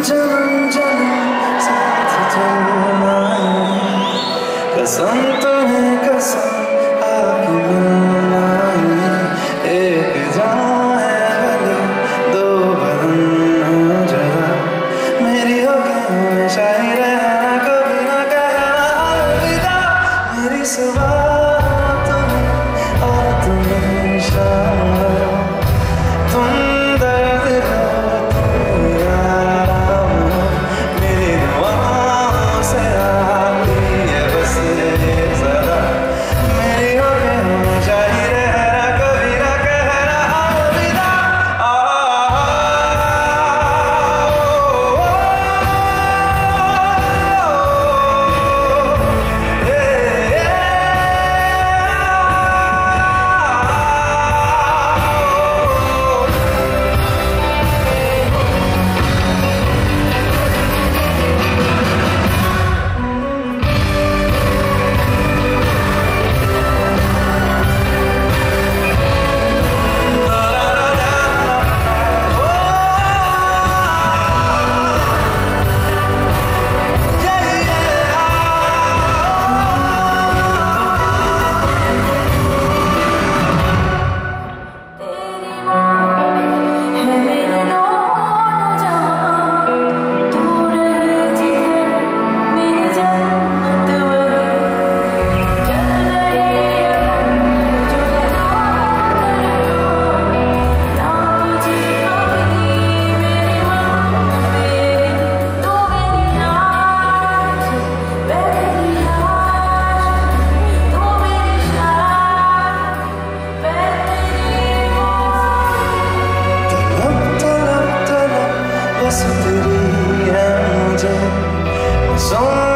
जन्म जन्म साथ चलना है, कसम तुम्हें कसम आके मिलना है। एक जान है भले दो बदन हो जरा, मेरी होके हमेशा ही रहना, कभी ना कहना अलविदा। मेरी सुबह तुम्हें और तुम्हें शाम हो, तुम दर्द हो तुम आराम हो, मेरी दुआओं से आती है बस ये सदा। मेरी होके हमेशा ही रहना, कभी ना कहना अलविदा। बस तेरी है मुझे,